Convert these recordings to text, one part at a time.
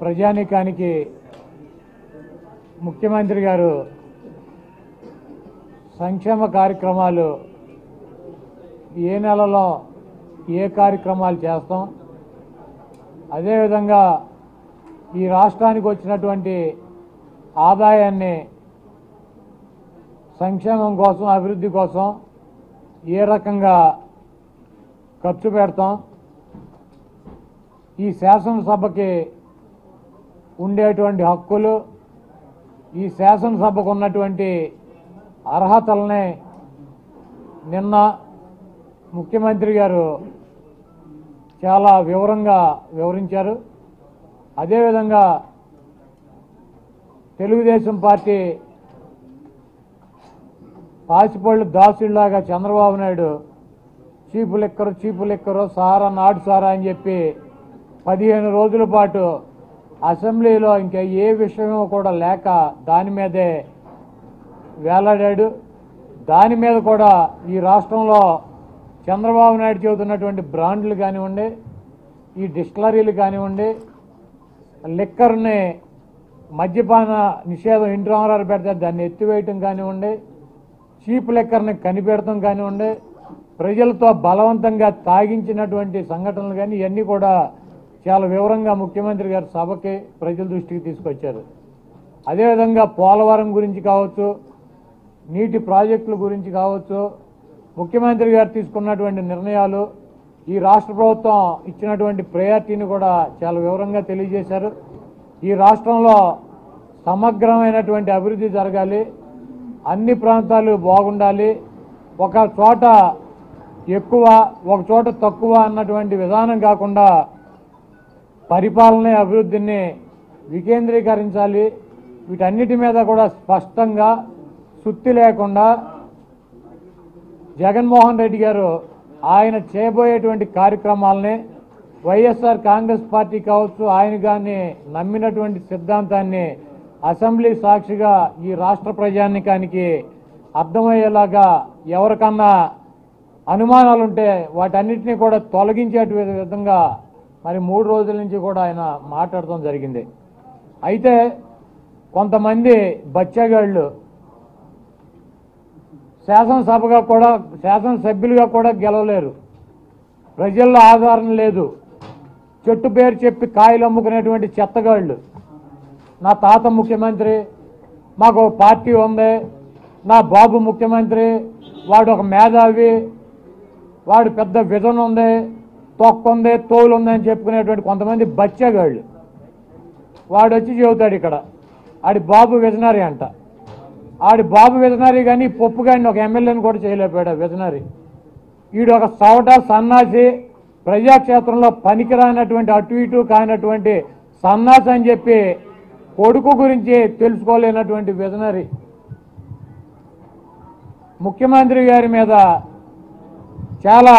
ప్రజానీకానికి ముఖ్యమంత్రి గారు సంక్షేమ కార్యక్రమాలు ఏ నెలలో ఏ కార్యక్రమాలు చేస్తాం, అదేవిధంగా ఈ రాష్ట్రానికి వచ్చినటువంటి ఆదాయాన్ని సంక్షేమం కోసం, అభివృద్ధి కోసం ఏ రకంగా ఖర్చు పెడతాం, ఈ శాసనసభకి ఉండేటువంటి హక్కులు, ఈ శాసనసభకు ఉన్నటువంటి అర్హతల్ని నిన్న ముఖ్యమంత్రి గారు చాలా వివరంగా వివరించారు. అదేవిధంగా తెలుగుదేశం పార్టీ పాచిపళ్ళు దాసుడిలాగా చంద్రబాబు నాయుడు చీపు లిక్కరు సారా నాటు సారా అని చెప్పి 15 రోజుల పాటు అసెంబ్లీలో ఇంకా ఏ విషయమో కూడా లేక దాని మీదే వేలాడాడు. దాని మీద కూడా ఈ రాష్ట్రంలో చంద్రబాబు నాయుడు చెబుతున్నటువంటి బ్రాండ్లు కానివ్వండి, ఈ డిస్టిలరీలు కానివ్వండి, లిక్కర్ని మద్యపాన నిషేధం ఇంటి రామారావు పెడితే దాన్ని ఎత్తివేయటం కానివ్వండి, చీప్ లిక్కర్ని కనిపెడతాం కానివ్వండి, ప్రజలతో బలవంతంగా తాగించినటువంటి సంఘటనలు కానీ ఇవన్నీ కూడా చాలా వివరంగా ముఖ్యమంత్రి గారు సభకి ప్రజల దృష్టికి తీసుకొచ్చారు. అదేవిధంగా పోలవరం గురించి కావచ్చు, నీటి ప్రాజెక్టుల గురించి కావచ్చు, ముఖ్యమంత్రి గారు తీసుకున్నటువంటి నిర్ణయాలు, ఈ రాష్ట్ర ప్రభుత్వం ఇచ్చినటువంటి ప్రయారిటీని కూడా చాలా వివరంగా తెలియజేశారు. ఈ రాష్ట్రంలో సమగ్రమైనటువంటి అభివృద్ధి జరగాలి, అన్ని ప్రాంతాలు బాగుండాలి, ఒక చోట ఎక్కువ ఒక చోట తక్కువ అన్నటువంటి విధానం కాకుండా పరిపాలన అభివృద్ధిని వికేంద్రీకరించాలి. వీటన్నిటి మీద కూడా స్పష్టంగా సుత్తి లేకుండా జగన్మోహన్ రెడ్డి గారు ఆయన చేయబోయేటువంటి కార్యక్రమాలని వైఎస్ఆర్ కాంగ్రెస్ పార్టీ కావచ్చు, ఆయన కానీ నమ్మినటువంటి సిద్ధాంతాన్ని అసెంబ్లీ సాక్షిగా ఈ రాష్ట్ర ప్రజానీకానికి అర్థమయ్యేలాగా ఎవరికన్నా అనుమానాలుంటే వాటన్నిటినీ కూడా తొలగించే విధంగా మరి 3 రోజుల నుంచి కూడా ఆయన మాట్లాడటం జరిగింది. అయితే కొంతమంది బచ్చగాళ్ళు శాసనసభ్యులుగా కూడా గెలవలేరు, ప్రజల్లో ఆదరణ లేదు, చెట్టు పేరు చెప్పి కాయలు అమ్ముకునేటువంటి చెత్తగాళ్ళు, నా తాత ముఖ్యమంత్రి, మాకు పార్టీ ఉంది, నా బాబు ముఖ్యమంత్రి, వాడు ఒక మేధావి, వాడు పెద్ద విజన్ ఉంది, తొక్కుంది తోలు ఉంది అని చెప్పుకునేటువంటి కొంతమంది బచ్చగాళ్ళు. వాడు వచ్చి చెబుతాడు ఇక్కడ ఆడి బాబు విజనరీ అంట. ఆడి బాబు విజనరీ కానీ పప్పు కానీ ఒక ఎమ్మెల్యేని కూడా చేయలేకపోయాడు విజనరీ. వీడు ఒక సవట సన్నాసి, ప్రజాక్షేత్రంలో పనికిరానటువంటి అటు ఇటు కానటువంటి సన్నాసి అని చెప్పి కొడుకు గురించి తెలుసుకోలేనటువంటి విజనరీ ముఖ్యమంత్రి గారి మీద చాలా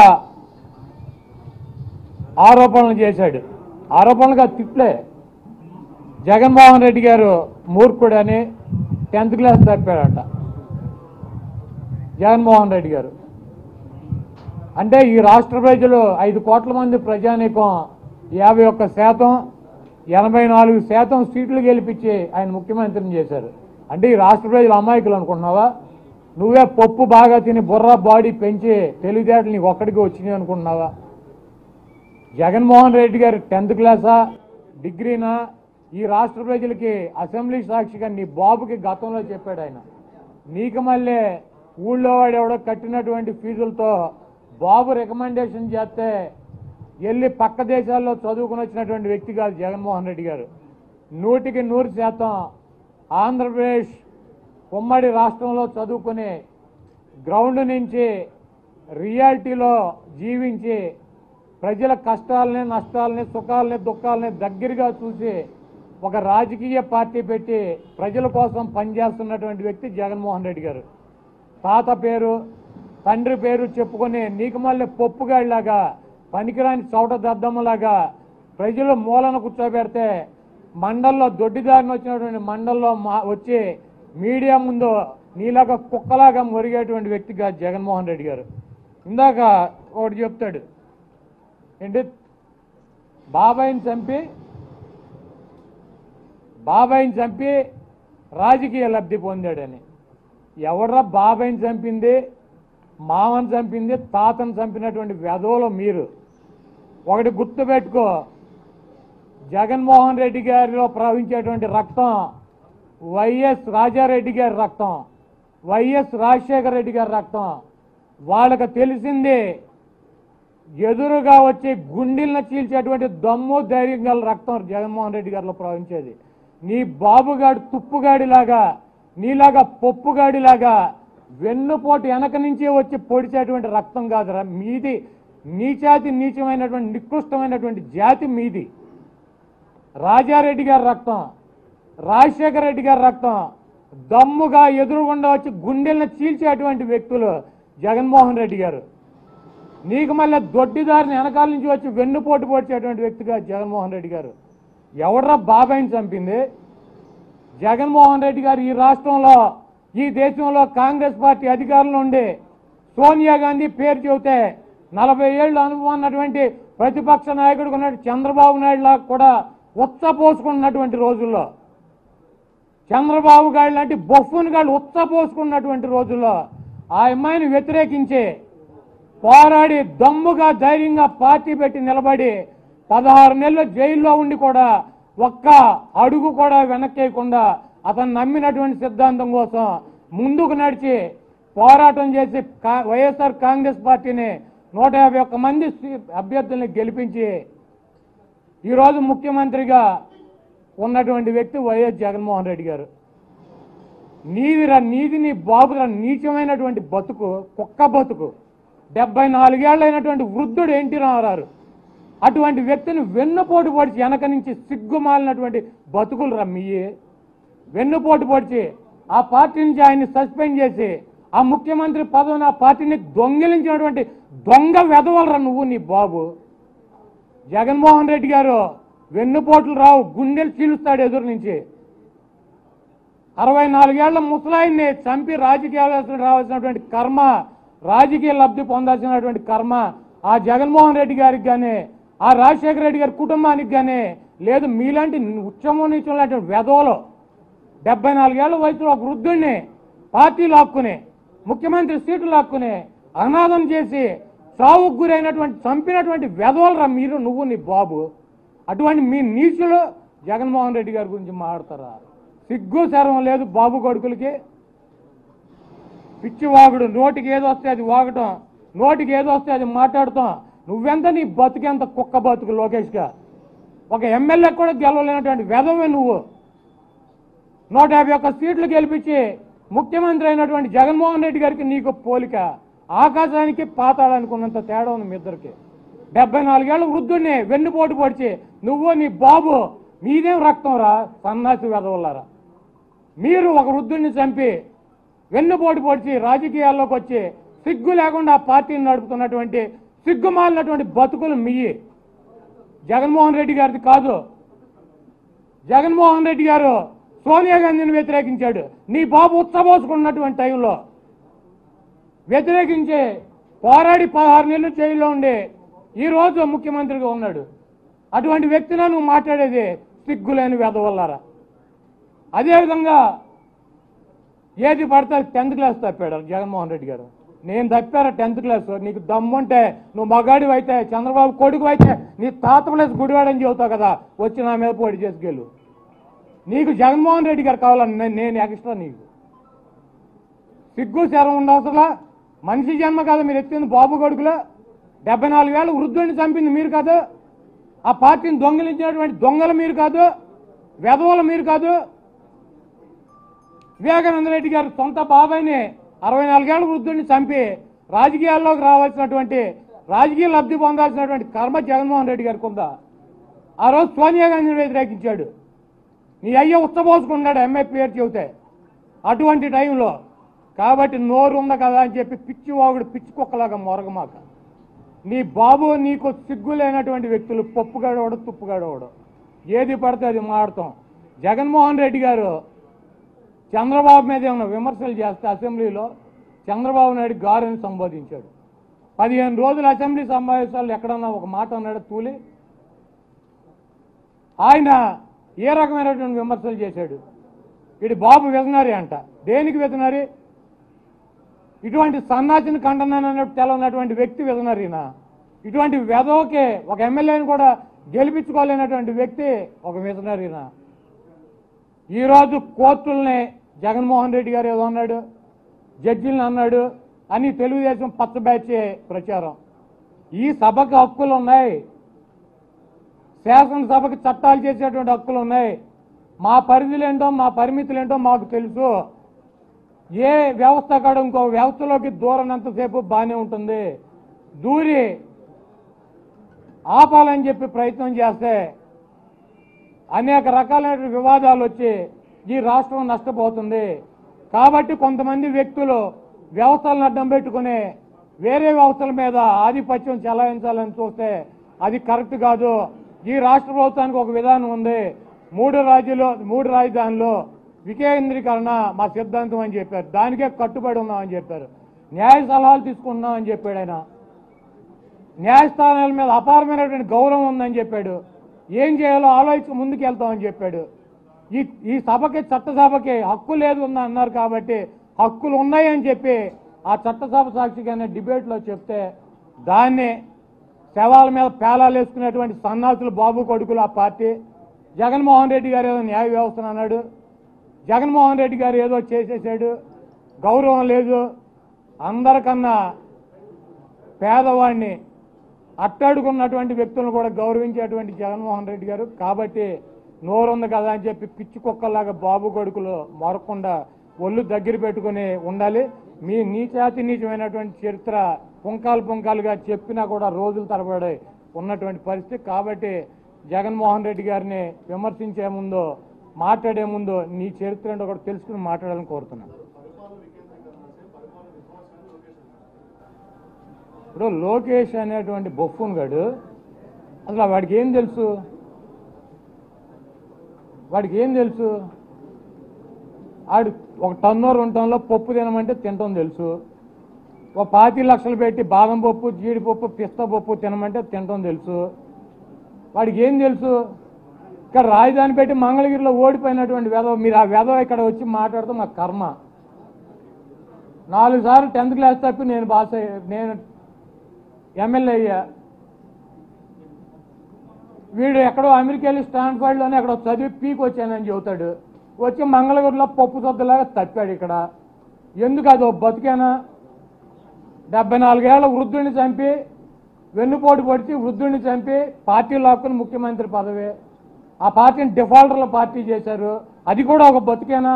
ఆరోపణలు చేశాడు. ఆరోపణలుగా తిట్లే. జగన్మోహన్ రెడ్డి గారు మూర్ఖుడని 10th క్లాస్ తప్పాడంట జగన్మోహన్ రెడ్డి గారు. అంటే ఈ రాష్ట్ర ప్రజలు 5 కోట్ల మంది ప్రజానీకం 51%, 84% సీట్లు గెలిపించి ఆయన ముఖ్యమంత్రిని చేశారు. అంటే ఈ రాష్ట్ర ప్రజలు అమాయకులు అనుకుంటున్నావా? నువ్వే పప్పు బాగా తిని బుర్ర బాడీ పెంచి తెలివితేటలు నీకు ఒక్కడికి వచ్చినాయి అనుకుంటున్నావా? జగన్మోహన్ రెడ్డి గారు 10th క్లాసా, డిగ్రీనా? ఈ రాష్ట్ర ప్రజలకి అసెంబ్లీ సాక్షిగా నీ బాబుకి గతంలో చెప్పాడు ఆయన. నీకు మళ్ళీ ఊళ్ళో వాడు ఎవడో కట్టినటువంటి ఫీజులతో బాబు రికమెండేషన్ చేస్తే వెళ్ళి పక్క దేశాల్లో చదువుకుని వచ్చినటువంటి వ్యక్తి కాదు జగన్మోహన్ రెడ్డి గారు. 100కి 100% ఆంధ్రప్రదేశ్ ఉమ్మడి రాష్ట్రంలో చదువుకుని గ్రౌండ్ నుంచి రియాలిటీలో జీవించి ప్రజల కష్టాలని, నష్టాలని, సుఖాలని, దుఃఖాలని దగ్గరగా చూసి ఒక రాజకీయ పార్టీ పెట్టి ప్రజల కోసం పనిచేస్తున్నటువంటి వ్యక్తి జగన్మోహన్ రెడ్డి గారు. తాత పేరు, తండ్రి పేరు చెప్పుకొని నీకు మళ్ళీ పప్పుగాడిలాగా, పనికిరాని చౌట దద్దమ్మలాగా ప్రజలు మూలన కూర్చోబెడితే మండల్లో దొడ్డిదారిని వచ్చినటువంటి మండల్లో వచ్చి మీడియా ముందు నీలాగా కుక్కలాగా మొరిగేటువంటి వ్యక్తి కాదు జగన్మోహన్ రెడ్డి గారు. ఇందాక ఒకటి చెప్తాడు ఏంటి, బాబాయిని చంపి బాబాయిని చంపి రాజకీయ లబ్ధి పొందాడని. ఎవడ్రా బాబాయిని చంపింది, మామని చంపింది, తాతను చంపినటువంటి వెధవలో మీరు. ఒకటి గుర్తుపెట్టుకో, జగన్మోహన్ రెడ్డి గారిలో ప్రవహించేటువంటి రక్తం వైఎస్ రాజారెడ్డి గారి రక్తం, వైఎస్ రాజశేఖర రెడ్డి గారి రక్తం. వాళ్ళకి తెలిసింది ఎదురుగా వచ్చి గుండెలను చీల్చేటువంటి దమ్ము ధైర్యం గల రక్తం జగన్మోహన్ రెడ్డి గారిలో ప్రవహించేది. నీ బాబుగాడు తుప్పుగాడిలాగా, నీలాగా పప్పుగాడిలాగా వెన్నుపోటు వెనక నుంచే వచ్చి పొడిచేటువంటి రక్తం కాదురా మీది. నీచాతి నీచమైనటువంటి నికృష్టమైనటువంటి జాతి మీది. రాజారెడ్డి గారి రక్తం, రాజశేఖర రెడ్డి గారి రక్తం దమ్ముగా ఎదురుగుండా వచ్చి గుండెలను చీల్చేటువంటి వ్యక్తులు జగన్మోహన్ రెడ్డి గారు. నీకు మళ్ళీ దొడ్డిదారిని వెనకాల నుంచి వచ్చి వెన్నుపోటు పొడిచేటువంటి వ్యక్తిగా జగన్మోహన్ రెడ్డి గారు. ఎవడ్రా బాబాయిని చంపింది? జగన్మోహన్ రెడ్డి గారు ఈ రాష్ట్రంలో, ఈ దేశంలో కాంగ్రెస్ పార్టీ అధికారంలో ఉండి సోనియా గాంధీ పేరు చెబితే 40 ఏళ్ళు అనుభవం ఉన్నటువంటి ప్రతిపక్ష నాయకుడు ఉన్నట్టు చంద్రబాబు నాయుడు లాగా కూడా ఉచ్చపోసుకున్నటువంటి రోజుల్లో, చంద్రబాబు గారు లాంటి బొఫ్ఫుని గాళ్ళు ఉచ్చపోసుకున్నటువంటి రోజుల్లో ఆ అమ్మాయిని వ్యతిరేకించి పోరాడి దమ్ముగా ధైర్యంగా పార్టీ పెట్టి నిలబడి 16 నెలలు జైల్లో ఉండి కూడా ఒక్క అడుగు కూడా వెనక్కేయకుండా అతను నమ్మినటువంటి సిద్ధాంతం కోసం ముందుకు నడిచి పోరాటం చేసి వైఎస్ఆర్ కాంగ్రెస్ పార్టీని 151 మంది అభ్యర్థుల్ని గెలిపించి ఈరోజు ముఖ్యమంత్రిగా ఉన్నటువంటి వ్యక్తి వైఎస్ జగన్మోహన్ రెడ్డి గారు. నీది నీ బాబురా నీచమైనటువంటి బతుకు, కుక్క బతుకు. 74 ఏళ్ళైనటువంటి వృద్ధుడు ఎన్టీ రామారావు అటువంటి వ్యక్తిని వెన్నుపోటు పొడిచి వెనక నుంచి సిగ్గుమాలినటువంటి బతుకులు రమ్మయ్యి. వెన్నుపోటు పొడిచి ఆ పార్టీ నుంచి ఆయన్ని సస్పెండ్ చేసి ఆ ముఖ్యమంత్రి పదవిని ఆ పార్టీని దొంగిలించినటువంటి దొంగ వెధవలరా నువ్వు నీ బాబు. జగన్మోహన్ రెడ్డి గారు వెన్నుపోట్లు రావు, గుండెలు చీలుస్తాడు ఎదురు నుంచి. 64 ఏళ్ల ముసలాయిని చంపి రాజకీయాలు రావాల్సినటువంటి కర్మ, రాజకీయ లబ్ధి పొందాల్సినటువంటి కర్మ ఆ జగన్మోహన్ రెడ్డి గారికి కానీ ఆ రాజశేఖర రెడ్డి గారి కుటుంబానికి కానీ లేదు. మీలాంటి ఉచ్చమోనించినటువంటి వెధవలు 74 ఏళ్ల వయసులో ఒక వృద్ధుడిని పార్టీ లాక్కుని ముఖ్యమంత్రి సీటు లాక్కుని అనాథం చేసి సావుకు గురైనటువంటి చంపినటువంటి వెధవలరా మీరు, నువ్వు నీ బాబు. అటువంటి మీ నీచులు జగన్మోహన్ రెడ్డి గారి గురించి మాట్లాడతారా? సిగ్గు శరం లేదు బాబు కొడుకులకి. పిచ్చి వాగుడు, నోటికి ఏదో వస్తే అది వాగటం, నోటికి ఏదో వస్తే అది మాట్లాడతాం. నువ్వెంత, నీ బతుకెంత కుక్క బతుకు లోకేష్గా. ఒక ఎమ్మెల్యే కూడా గెలవలేనటువంటి వెధవే నువ్వు. 151 సీట్లు గెలిపించి ముఖ్యమంత్రి అయినటువంటి జగన్మోహన్ రెడ్డి గారికి నీకు పోలిక ఆకాశానికి పాతాళానికి ఉన్నంత తేడా ఉంది మీ ఇద్దరికి. 74 ఏళ్ళ వృద్ధుడిని వెన్నుపోటు పొడిచి నువ్వు నీ బాబు, మీదేం రక్తం రా సన్నాసి వెధవల్లారా. మీరు ఒక వృద్ధుడిని చంపి వెన్నుపోటు పొడిచి రాజకీయాల్లోకి వచ్చి సిగ్గు లేకుండా ఆ పార్టీని నడుపుతున్నటువంటి సిగ్గుమాలినటువంటి బతుకులు మీయి. జగన్మోహన్ రెడ్డి గారిది కాదు. జగన్మోహన్ రెడ్డి గారు సోనియా గాంధీని వ్యతిరేకించాడు. నీ బాబు ఉచ్చబోసుకున్నటువంటి టైంలో వ్యతిరేకించి పోరాడి 16 నెలలు జైల్లో ఉండి ఈరోజు ముఖ్యమంత్రిగా ఉన్నాడు. అటువంటి వ్యక్తిని నువ్వు మాట్లాడేది సిగ్గులేని వెధవల్లారా. అదేవిధంగా ఏది పడితే 10th క్లాస్ తప్పాడు జగన్మోహన్ రెడ్డి గారు. నేను తప్పారా 10th క్లాస్? నీకు దమ్ముంటే నువ్వు మగాడివి అయితే, చంద్రబాబు కొడుకు అయితే నీ తాత ప్లేస్ గుడివాడని చెబుతావు కదా, వచ్చి నా మీద పోటీ చేసుకెళ్ళు. నీకు జగన్మోహన్ రెడ్డి గారు కావాలని నేను ఎక్స్ట్రా. నీకు సిగ్గు శరం ఉండవసలా. మనిషి జన్మ కాదు మీరు ఎత్తింది బాబు కొడుకులో. 74 ఏళ్ళ వృద్ధుడిని చంపింది మీరు కాదు. ఆ పార్టీని దొంగిలించినటువంటి దొంగలు మీరు కాదు, వెధవలు మీరు కాదు. వివేకానంద రెడ్డి గారు సొంత బాబాయిని 64 ఏళ్ళ వృద్ధుడిని చంపి రాజకీయాల్లోకి రావాల్సినటువంటి, రాజకీయ లబ్ధి పొందాల్సినటువంటి కర్మ జగన్మోహన్ రెడ్డి గారికి ఉందా? ఆ రోజు సోనియా గాంధీని వ్యతిరేకించాడు. నీ అయ్య ఉత్తపోసుకున్నాడు ఎంఐ పేరు చెబితే అటువంటి టైంలో. కాబట్టి నోరు ఉంది కదా అని చెప్పి పిచ్చి వాగుడు పిచ్చి కుక్కలాగా మొరగమాక. నీ బాబు నీకు సిగ్గు లేనటువంటి వ్యక్తులు పప్పుగాడోడు తుప్పుగాడోడు ఏది పడితే అది మాడతాం. జగన్మోహన్ రెడ్డి గారు చంద్రబాబు మీద ఏమైనా విమర్శలు చేస్తే అసెంబ్లీలో చంద్రబాబు నాయుడు గారని సంబోధించాడు. 15 రోజులు అసెంబ్లీ సమావేశాలు ఎక్కడన్నా ఒక మాట అన్నాడు తూలి. ఆయన ఏ రకమైనటువంటి విమర్శలు చేశాడు? వీడి బాబు విజనరీ అంట. దేనికి విజనరీ? ఇటువంటి సన్నాసిని ఖండనన్నట్టు తెలవనటువంటి వ్యక్తి విజనరీనా? ఇటువంటి వెధవకే ఒక ఎమ్మెల్యేని కూడా గెలిపించుకోలేనటువంటి వ్యక్తి ఒక విజనరీనా? ఈరోజు కోర్టుల్ని జగన్మోహన్ రెడ్డి గారు ఏదో అన్నాడు, జడ్జిలను అన్నాడు అని తెలుగుదేశం పచ్చ బ్యాచ్ ప్రచారం. ఈ సభకు హక్కులు ఉన్నాయి, శాసనసభకు చట్టాలు చేసేటువంటి హక్కులు ఉన్నాయి. మా పరిధులేంటో మా పరిమితులేంటో మాకు తెలుసు. ఏ వ్యవస్థ కాడ ఇంకో వ్యవస్థలోకి దూరనంతసేపు బాగానే ఉంటుంది. దూరి ఆపాలని చెప్పి ప్రయత్నం చేస్తే అనేక రకాలైన వివాదాలు వచ్చి ఈ రాష్ట్రం నష్టపోతుంది. కాబట్టి కొంతమంది వ్యక్తులు వ్యవస్థలను అడ్డం పెట్టుకుని వేరే వ్యవస్థల మీద ఆధిపత్యం చెలాయించాలని చూస్తే అది కరెక్ట్ కాదు. ఈ రాష్ట్ర ప్రభుత్వానికి ఒక విధానం ఉంది. 3 రాజధానులు వికేంద్రీకరణ మా సిద్ధాంతం అని చెప్పారు. దానికే కట్టుబడి ఉన్నామని చెప్పారు. న్యాయ సలహాలు తీసుకుంటున్నామని చెప్పాడు ఆయన. న్యాయస్థానాల మీద అపారమైనటువంటి గౌరవం ఉందని చెప్పాడు. ఏం చేయాలో ఆలోచించి ముందుకు వెళ్తామని చెప్పాడు. ఈ సభకి చట్టసభకి హక్కు లేదు అన్నారు. కాబట్టి హక్కులు ఉన్నాయని చెప్పి ఆ చట్టసభ సాక్షిగానే డిబేట్లో చెప్తే దాన్ని శవాల మీద పేలాలు వేసుకునేటువంటి సన్నాసులు బాబు కొడుకులు ఆ పార్టీ. జగన్మోహన్ రెడ్డి గారు ఏదో న్యాయ వ్యవస్థను అన్నాడు. జగన్మోహన్ రెడ్డి గారు ఏదో చేసేసాడు. గౌరవం లేదు. అందరికన్నా పేదవాడిని అట్టడుకున్నటువంటి వ్యక్తులను కూడా గౌరవించేటువంటి జగన్మోహన్ రెడ్డి గారు. కాబట్టి నోరుంది కదా అని చెప్పి పిచ్చి కుక్కలాగా బాబు కొడుకులు మరకుండా ఒళ్ళు దగ్గర పెట్టుకుని ఉండాలి. మీ నీచాతి నీచమైనటువంటి చరిత్ర పుంకాలుగా చెప్పినా కూడా రోజులు తరబడి ఉన్నటువంటి పరిస్థితి. కాబట్టి జగన్మోహన్ రెడ్డి గారిని విమర్శించే ముందు, మాట్లాడే ముందు నీ చరిత్ర ఏంటో కూడా తెలుసుకుని మాట్లాడాలని కోరుతున్నాను. ఇప్పుడు లోకేష్ అనేటువంటి బొఫ్ఫూన్ గాడు అసలు వాడికి ఏం తెలుసు? ఆడు ఒక టన్నో 2 టన్నులో పప్పు తినమంటే తినటం తెలుసు. ఒక 25 లక్షలు పెట్టి బాదం పప్పు, జీడిపప్పు, పిస్తా పప్పు తినమంటే తినటం తెలుసు. వాడికి ఏం తెలుసు? ఇక్కడ రాజధాని పెట్టి మంగళగిరిలో ఓడిపోయినటువంటి వెధవ. మీరు ఆ వెధవ ఇక్కడ వచ్చి మాట్లాడుతూ మా కర్మ. 4 సార్లు 10th క్లాస్ తప్పి నేను ఎమ్మెల్యే అయ్యా. వీడు ఎక్కడో అమెరికా వెళ్ళి స్టాన్ఫర్డ్లోనే ఎక్కడో చదివి పీకి వచ్చానని చెబుతాడు. వచ్చి మంగళగిరిలో పప్పు సొద్దులాగా తప్పాడు ఇక్కడ. ఎందుకు అదో బతికేనా? 74 ఏళ్ల వృద్ధుడిని చంపి, వెన్నుపోటు పొడిచి వృద్ధుడిని చంపి పార్టీ లాక్కుని ముఖ్యమంత్రి పదవి. ఆ పార్టీని డిఫాల్టర్ల పార్టీ చేశారు. అది కూడా ఒక బతికేనా?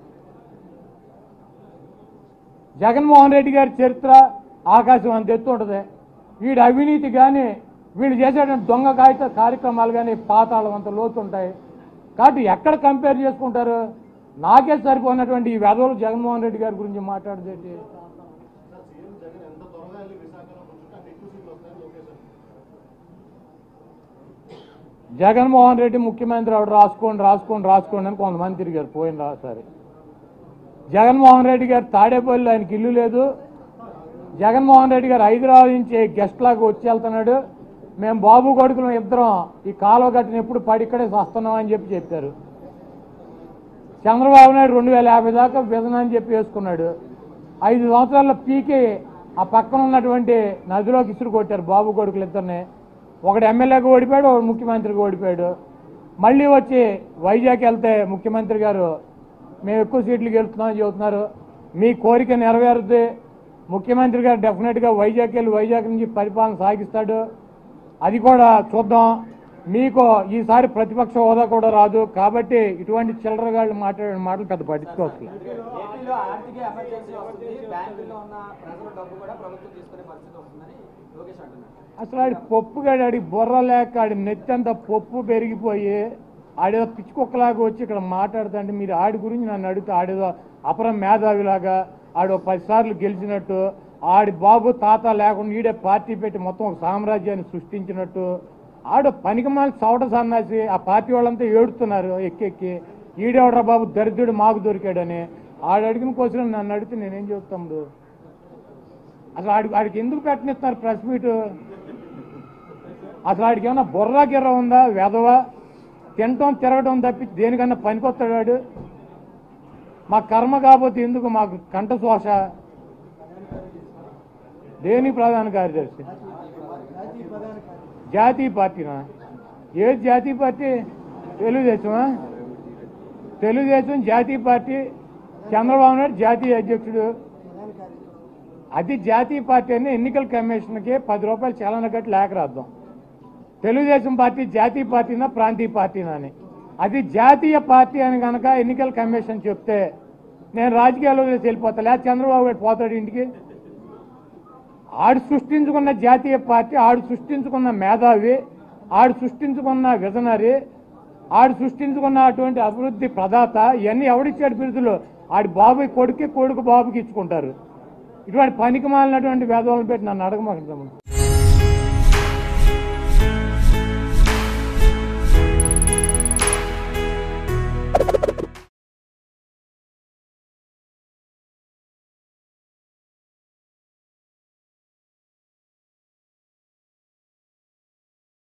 జగన్మోహన్ రెడ్డి గారి చరిత్ర ఆకాశం అంత ఎత్తు ఉంటుంది. వీడి అవినీతి కానీ, వీళ్ళు చేసేటువంటి దొంగ కాగిత కార్యక్రమాలు కానీ పాతాళం అంత లోతు ఉంటాయి. కాబట్టి ఎక్కడ కంపేర్ చేసుకుంటారు? నాకే సరిపోయినటువంటి ఈ వెధవలు జగన్మోహన్ రెడ్డి గారి గురించి మాట్లాడదేంటి? జగన్మోహన్ రెడ్డి ముఖ్యమంత్రి ఆవిడ రాసుకోండి అని కొంతమంది తిరిగారు పోయిన సరే. జగన్మోహన్ రెడ్డి గారు తాడేపల్లి, ఆయనకి ఇల్లు లేదు. జగన్మోహన్ రెడ్డి గారు హైదరాబాద్ నుంచి గెస్ట్ లాగా వచ్చి వెళ్తున్నాడు. మేము బాబు కొడుకులు ఇద్దరం ఈ కాలువ గట్టిన ఎప్పుడు పడి ఇక్కడే వస్తున్నాం అని చెప్పారు. చంద్రబాబు నాయుడు 2050 దాకా విజన్ అని చెప్పి వేసుకున్నాడు. 5 సంవత్సరాల్లో పీకి ఆ పక్కన ఉన్నటువంటి నదిలోకి ఇసురు కొట్టారు బాబు కొడుకులు ఇద్దరిని. ఒకడు ఎమ్మెల్యేగా ఓడిపోయాడు, ఒకడు ముఖ్యమంత్రిగా ఓడిపోయాడు. మళ్ళీ వచ్చి వైజాగ్ వెళ్తే ముఖ్యమంత్రి గారు మేము ఎక్కువ సీట్లు గెలుస్తున్నామని చెబుతున్నారు. మీ కోరిక నెరవేరుద్ది. ముఖ్యమంత్రి గారు డెఫినెట్గా వైజాగ్ వెళ్ళి వైజాగ్ నుంచి పరిపాలన సాగిస్తాడు. అది కూడా చూద్దాం. మీకు ఈసారి ప్రతిపక్ష హోదా కూడా రాదు. కాబట్టి ఇటువంటి చిల్లరగాళ్ళు మాట్లాడే మాటలు పెద్ద పట్టించుకోవచ్చు. అసలు ఆడి పప్పుగాడి, ఆడి బుర్ర లేక, ఆడి నెత్తంతా పప్పు పెరిగిపోయి ఆడేదో పిచ్చుకొక్కలాగా వచ్చి ఇక్కడ మాట్లాడుతుంటే మీరు ఆడి గురించి నన్ను అడిగితే ఆడేదో అపర మేధావిలాగా ఆడు 10 సార్లు గెలిచినట్టు, ఆడి బాబు తాత లేకుండా ఈడే పార్టీ పెట్టి మొత్తం ఒక సామ్రాజ్యాన్ని సృష్టించినట్టు, ఆడు పనికిమాలి చవట సన్నాసి. ఆ పార్టీ వాళ్ళంతా ఏడుతున్నారు ఎక్కెక్కి, ఈడేవడరా బాబు దరిద్రుడు మాకు దొరికాడని. ఆడు అడిగిన క్వశ్చన్ నన్ను అడిగితే నేనేం చెప్తాడు? అసలు ఆడికి ఎందుకు పెట్టనిస్తున్నారు ప్రెస్ మీట్? అసలు ఆడికి ఏమన్నా బుర్రా గిర్ర ఉందా? వెధవ తినటం తిరగటం తప్పి దేనికన్నా పనికొస్తాడు వాడు. మా కర్మ కాకపోతే ఎందుకు మాకు కంఠశోష? దేని ప్రధాన కార్యదర్శి? జాతీయ పార్టీనా? ఏది జాతీయ పార్టీ? తెలుగుదేశమా? తెలుగుదేశం జాతీయ పార్టీ, చంద్రబాబు నాయుడు జాతీయ అధ్యక్షుడు. అది జాతీయ పార్టీ అని ఎన్నికల కమిషన్కి 10 రూపాయలు చలన కట్టి లేఖ రాద్దాం. తెలుగుదేశం పార్టీ జాతీయ పార్టీనా ప్రాంతీయ పార్టీనా అని. అది జాతీయ పార్టీ అని కనుక ఎన్నికల కమిషన్ చెప్తే నేను రాజకీయాల్లో వెళ్ళిపోతా, లేదా చంద్రబాబు గారు పోతాడు ఇంటికి. ఆడు సృష్టించుకున్న జాతీయ పార్టీ, ఆడు సృష్టించుకున్న మేధావి, ఆడు సృష్టించుకున్న విజనరీ, ఆడు సృష్టించుకున్న అటువంటి అభివృద్ధి ప్రదాత, ఇవన్నీ ఎవడిచ్చాడు బిరుదులు? ఆడి బాబు కొడుకు బాబుకి ఇచ్చుకుంటారు. ఇటువంటి పనికి మాలినటువంటి వేదవాళ్ళని పెట్టి నన్ను అడగమాకండి.